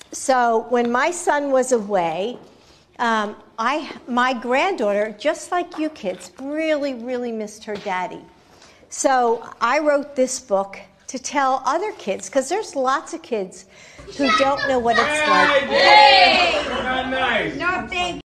So when my son was away, my granddaughter, just like you kids, really, really missed her daddy. So I wrote this book to tell other kids, because there's lots of kids who don't know what it's like. Hey! Not nice. No, thank you.